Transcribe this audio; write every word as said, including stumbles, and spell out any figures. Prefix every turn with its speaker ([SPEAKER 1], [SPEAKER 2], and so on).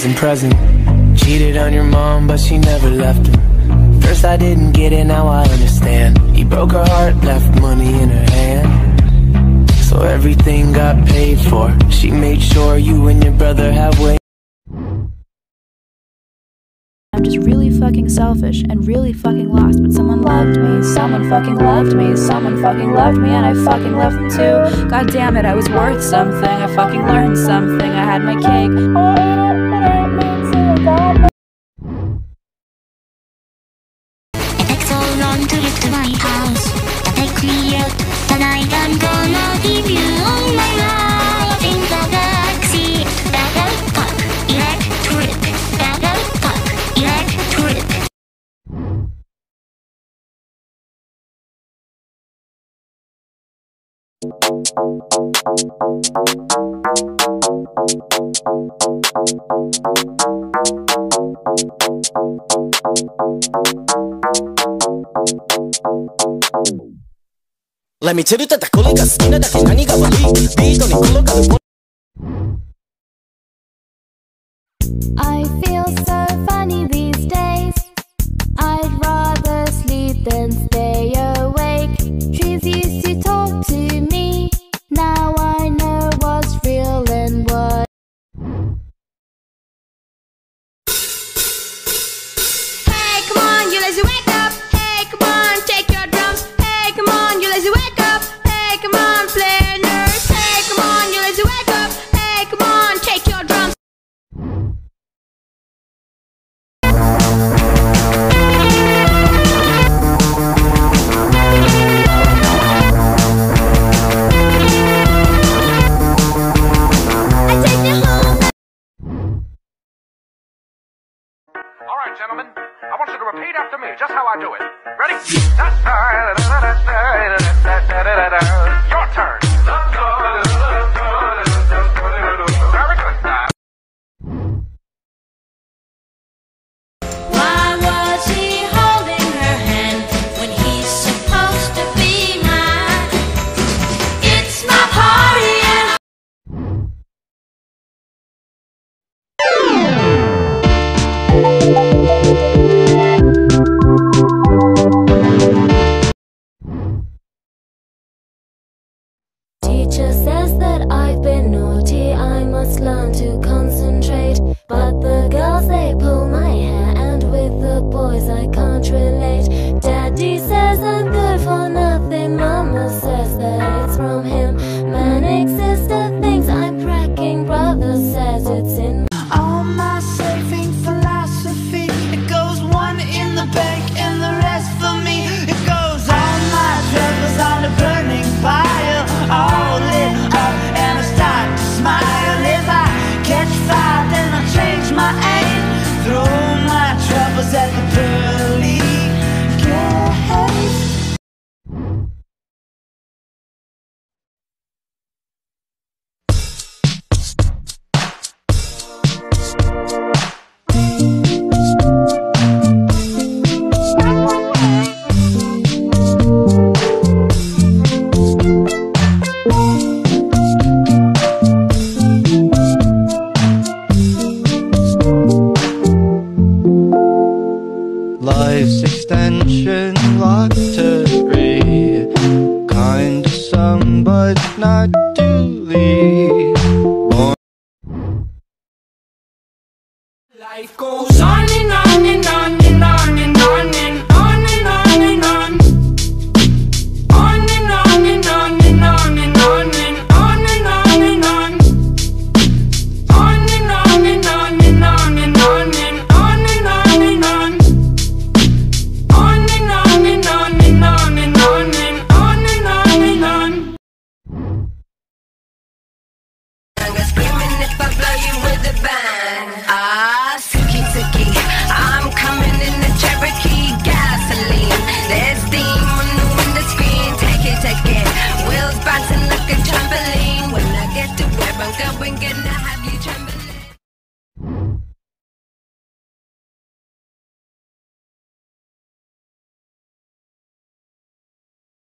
[SPEAKER 1] wasn't present. Cheated on your mom, but she never left him. First I didn't get it, now I understand. He broke her heart, left money in her hand. So everything got paid for. She made sure you and your brother have way.
[SPEAKER 2] I'm just really fucking selfish and really fucking lost, but someone loved me, someone fucking loved me, someone fucking loved me, and I fucking loved them too. God damn it, I was worth something, I fucking learned something, I had my cake.
[SPEAKER 3] It takes so long to lift my house. Take me out tonight, I'm gonna give you all my life in the galaxy. Bubble pop, electric, bubble pop, electric.
[SPEAKER 4] Let me tell you that これが好きなだけ何が悪いビートに転がる
[SPEAKER 5] I feel so funny these days. I'd rather sleep than stay awake. Trees used to talk to me. Now I know what's real and what.
[SPEAKER 6] Hey, come on, you lazy, wake up. Hey, come on, take your drums. Hey, come on, you lazy, wake up. Hey, come on, play nurse. Hey, come on, you lazy, wake up. Hey, come on, take your drums.
[SPEAKER 7] Alright, gentlemen, I want you to repeat after me just how I do it. Ready? Your turn. Very good.
[SPEAKER 3] Why was he holding her hand when he's supposed to be mine? It's my party and
[SPEAKER 5] Teacher says that I've been naughty, I must learn to concentrate. But the girls, they pull my hair, and with the boys I can't relate. Daddy says I'm good for nothing, Mama says that it's from him. Manic sister thinks I'm cracking, brother says it's in.
[SPEAKER 8] All my saving philosophy, it goes one in the bank and the rest for me. It goes all my troubles on a burning pile, all lit up and I start to smile. If I catch fire then I change my aim, throw my troubles at the pearly gates.
[SPEAKER 9] Life's extension lottery, kind of some but not duly. Born
[SPEAKER 6] Life goes on and on and on and on and on and on and on and on. On and on and on and on and on and on and on and on. On and on and on and on and on and on and on and on. On and on and on and on and on and on and on and on.
[SPEAKER 10] I'm screaming if I blow you with a bang. Ah, Suki Suki, I'm coming in the Cherokee gasoline. There's steam on the window screen. Take it, take it. Wheels bouncing like a trampoline. When I get to where I'm going, gonna have you trampoline.